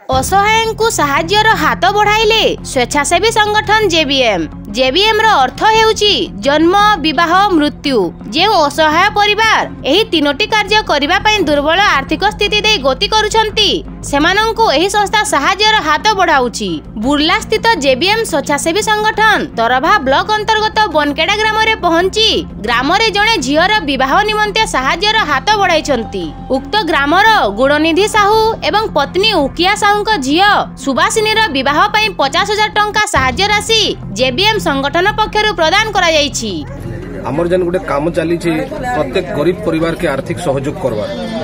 असहायଙ୍କୁ ସାହାଯ୍ୟର ହାତ ବଢାଇଲେ ସ୍ୱେଚ୍ଛାସେବୀ ସଂଗଠନ जेबीएम ର अर्थ ହେଉଛି जन्म विवाह मृत्यु। ଯେଉଁ असहाय परिवार ଏହି ତିନୋଟି କାର୍ଯ୍ୟ କରିବା ପାଇଁ ଦୁର୍ବଳ ଆର୍ଥିକ ସ୍ଥିତି ଦେଇ ଗତି କରୁଛନ୍ତି ସେମାନଙ୍କୁ ଏହି ସଂସ୍ଥା ସାହାଯ୍ୟର ହାତ ବଢାଉଛି। ବୁର୍ଲା ସ୍ଥିତ जेबीएम ସ୍ୱେଚ୍ଛାସେବୀ ସଂଗଠନ ତରଭା ବ୍ଲକ ଅନ୍ତର୍ଗତ ବନକେଡା ଗ୍ରାମରେ ପହଞ୍ଚି ଗ୍ରାମରେ ଜଣେ ଝିଅର ବିବାହ ନିମନ୍ତେ ସାହାଯ୍ୟର ହାତ ବଢାଇଛନ୍ତି। ଉକ୍ତ ଗ୍ରାମର ଗୁଣନିଧି ସାହୁ ଏବଂ ପତ୍ନୀ ଉକିଆ ସାହୁଙ୍କ ଝିଅ ସୁବାସିନୀର ବିବାହ ପାଇଁ 50,000 ଟଙ୍କା ସାହାଯ୍ୟ ରାଶି जेबीएम संगठन पक्षरु प्रदान करा जायछि। हमर जन गुटे काम चली प्रत्येक गरीब परिवार के आर्थिक सहयोग करवा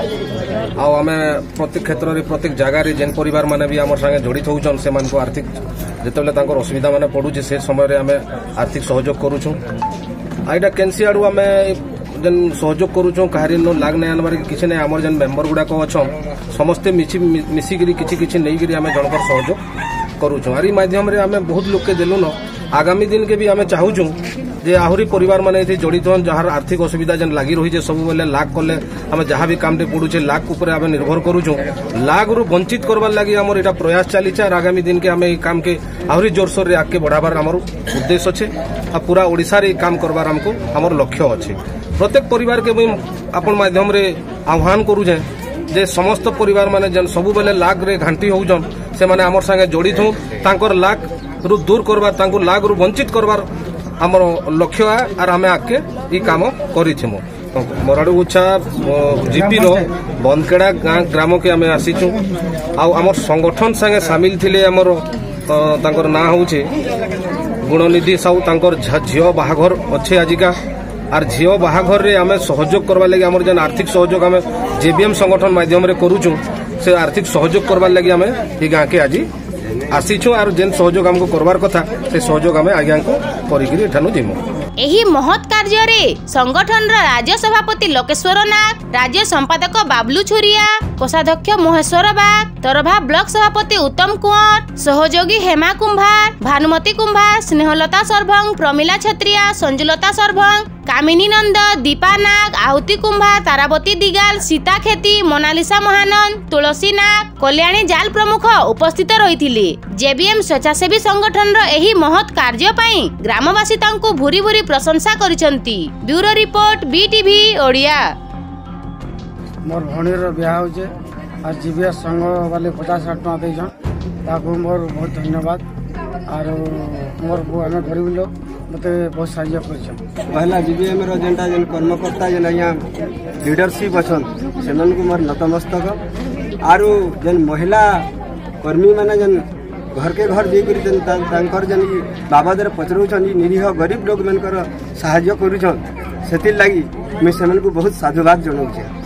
आमे प्रत्येक क्षेत्र रे प्रत्येक जगह रे जेन परिवार माने भी हमर संगे जड़ित होउछन से मान को आर्थिक जेतले तांकर असुविधा माने पडुछि से समय रे हमें आर्थिक सहयोग करूछु। आइडा केनसी आडू हमें जन सहयोग करूछु काहरी नो लाग नै आनबार किछि नै हमर जन मेंबर गुडा को अछन समस्त मिसी गिरी किछि नै गिरी हमें जनकर सहयोग करूछु। आरी माध्यम रे हमें बहुत लोग के देलु न आगामी दिन के भी हमें चाहूँ जे आहुरी परिवार माने जड़ित हन जहार आर्थिक असुविधा जन लगी रही सब बेले लाख कले आम जहाँ भी काम पड़ुचे लाख उपर आम निर्भर करूँ लाख रु वंचित करवार लगी आमर एटा प्रयास चली आगामी दिन के आम काम के आहुरी जोरसोर आगे बढ़ाबार आमर उद्देश्य अच्छे पूरा ओडिशा रे काम करवार हमको आमर लक्ष्य अच्छे। प्रत्येक परिवार के मुझे आपण माध्यम रे आह्वान करूचे जे समस्त परिवार माने जन सब बेले लाख रे घांटी होउजन से माने हमर संगे जड़ित हो तांकर लाख रु दूर करबार तांको लाख रु वंचित करबार हमर लक्ष्य है आर हमें आके ई काम करिछमु। मराडू उच्छा जीपी रो बनकेड़ा ग्राम के हमें आसीछु आ हमर संगठन संगे शामिल थिले हमर तांकर ना होउछे गुणनिधि साहू तांकर झियो बाहाघर अच्छे आजिका आर झियो बाहाघर रे हमें सहयोग करबा लगी हमर जन आर्थिक सहयोग हमें जेबीएम संगठन माध्यम रे करूछु से आर्थिक सहयोग करबा लगी हमें ई गाँ के आज आसीछु आर जेन सहयोग हमको करबार कथा से सहयोग हमें आज्ञा को करिकरी एठानु जिमु। एही महत् कार्य रे संगठन रा राज्य सभापति लोकेश्वर नाग, राज्य संपादक बाबलू छुरिया, कोषाध्यक्ष महेश्वर बाग, तरभा ब्लॉक सभापति उत्तम कुंवर, सहयोगी हेमा कुंभार, भानुमती कुंभार, स्नेहलता सरभंग, प्रमिला छत्रिया, संजुलता सरभंग, कामिनी नंद, दीपा नाग, आहुति कुंभार, तारावती दिगाल, सीता खेती, मोनालिसा महानंद, तुलसी नाग, कल्याणी जाल प्रमुख उपस्थित रहिथिले। जेबीएम स्वेच्छासेवी संगठन रो एही महत् कार्य पई ग्रामवासी तांको भूरी भूरी प्रशंसा करिसंती। Bureau report BTV Odia. मोर भणीर बियाह होचे आ जीबीएस संघ वाले 50,000 टका देजन ताको मोर बहुत धन्यवाद आरो मोर हमें गरीब लोग मते बहुत साहाय्य करछन। पहला जीबीएम रो जेंटा जेन कर्मकर्ता जेन यहाँ लीडरशिप अछन सेमन को मोर नतमस्तक आरो जेन महिला कर्मी माने जेन घर के घर देकर जेन बाबद पचरौछन निरीह गरीब लोग मनकर साहाय्य करूछन सेतिर लागि मैं सेमन को बहुत साधुवाद जनाउछे।